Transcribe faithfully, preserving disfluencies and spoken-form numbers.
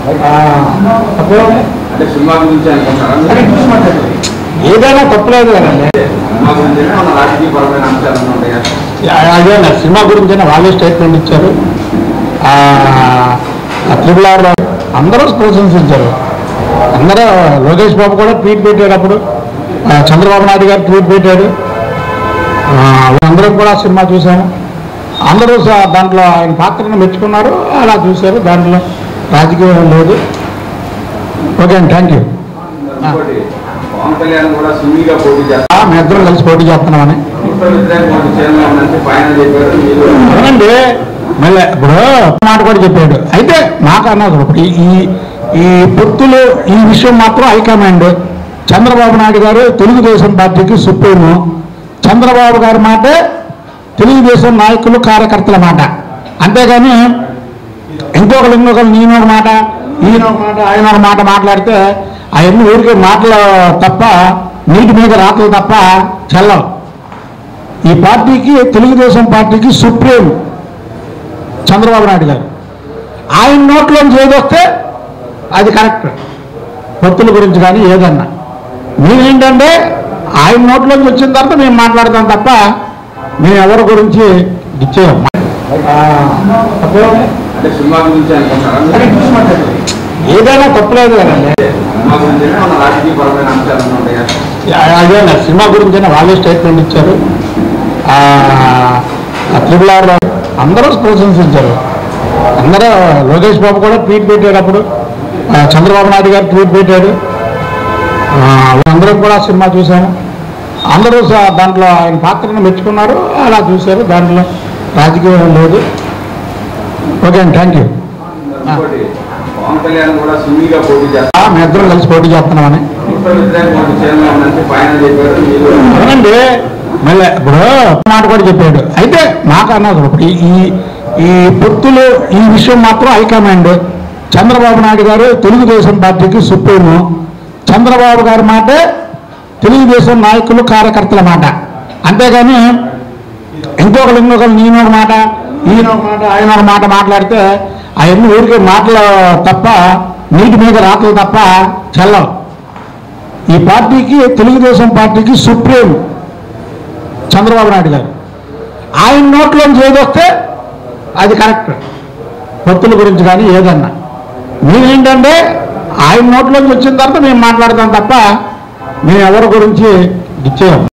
అంటే సినిమా గురించి అనుకుంటారా? ఏదైనా తప్పలేదు కదండి. సినిమా గురించి రాజకీయపరమైన అంశాలు ఉంటాయా? అదే సినిమా గురించి వాళ్ళే స్టేట్మెంట్ ఇచ్చారు. త్రిబుల్ ఆర్ అందరూ ప్రశంసించారు. అందరూ లోకేష్ బాబు కూడా ట్వీట్ పెట్టాడు, అప్పుడు చంద్రబాబు నాయుడు గారు ట్వీట్ పెట్టాడు. అందరం కూడా సినిమా చూసాము. అందరూ దాంట్లో ఆయన పాత్రను మెచ్చుకున్నారు, అలా చూశారు. దాంట్లో రాజకీయం లేదు. ఓకే అండి, థ్యాంక్ యూ. పవన్ కళ్యాణ్ కూడా సునీగా పోటీ చేస్తారు. మేము ఇద్దరం కలిసి పోటీ చేస్తున్నామని అవునండి. మళ్ళీ ఇప్పుడు మాట కూడా చెప్పాడు. అయితే నాకు అన్నది ఇప్పుడు ఈ ఈ పొత్తులు ఈ విషయం మాత్రం హైకమాండ్, చంద్రబాబు నాయుడు గారు తెలుగుదేశం పార్టీకి సుప్రీము. చంద్రబాబు గారి మాట తెలుగుదేశం నాయకులు కార్యకర్తల మాట. అంతేగాని ఇంకొకరు ఇంకొకరు నేను ఒక మాట ఈయన ఒక మాట ఆయన ఒక మాట మాట్లాడితే అవన్నీ ఊరికే మాటలు తప్ప, నీటి మీద రాతలు తప్ప చల్లవు. ఈ పార్టీకి తెలుగుదేశం పార్టీకి సుప్రీం చంద్రబాబు నాయుడు గారు. ఆయన నోట్లోంచి ఏదొస్తే అది కరెక్ట్. పొత్తుల గురించి కానీ ఏదన్నా మేమేంటంటే ఆయన నోట్లోంచి వచ్చిన తర్వాత మేము మాట్లాడతాం తప్ప మేము ఎవరి గురించి ఇచ్చేయం. అంటే సినిమా గురించి అనుకుంటారా? ఏదైనా తప్పలేదు కదండి. సినిమా గురించి రాజకీయపరమైన అంశాలు ఉంటాయా? అదే సినిమా గురించి వాళ్ళే స్టేట్మెంట్ ఇచ్చారు. త్రిబుల్ ఆర్ అందరూ ప్రశంసించారు. అందరూ లోకేష్ బాబు కూడా ట్వీట్ పెట్టాడు, అప్పుడు చంద్రబాబు నాయుడు గారు ట్వీట్ పెట్టాడు. అందరం కూడా సినిమా చూసాము. అందరూ దాంట్లో ఆయన పాత్రను మెచ్చుకున్నారు, అలా చూశారు. దాంట్లో రాజకీయం లేదు. ఓకే అండి, థ్యాంక్ యూ. పవన్ కళ్యాణ్ కూడా సునీగా పోటీ చేస్తారు. మేము ఇద్దరం కలిసి పోటీ చేస్తున్నామని అవునండి. మళ్ళీ ఇప్పుడు మాట కూడా చెప్పాడు. అయితే నాకు అన్నది ఇప్పుడు ఈ ఈ పొత్తులు ఈ విషయం మాత్రం హైకమాండ్, చంద్రబాబు నాయుడు గారు తెలుగుదేశం పార్టీకి సుప్రీము. చంద్రబాబు గారి మాట తెలుగుదేశం నాయకులు కార్యకర్తల మాట. అంతేగాని ఇంకొకరు ఇంకొకరు నేను ఒక మాట ఈయన ఒక మాట ఆయన ఒక మాట మాట్లాడితే అవన్నీ ఊరికే మాటలు తప్ప, నీటి మీద రాతలు తప్ప చల్లవు. ఈ పార్టీకి తెలుగుదేశం పార్టీకి సుప్రీం చంద్రబాబు నాయుడు గారు. ఆయన నోట్లోంచి ఏదొస్తే అది కరెక్ట్. పొత్తుల గురించి కానీ ఏదన్నా మేమేంటంటే ఆయన నోట్లోంచి వచ్చిన తర్వాత మేము మాట్లాడతాం తప్ప మేము ఎవరి గురించి ఇచ్చేయం.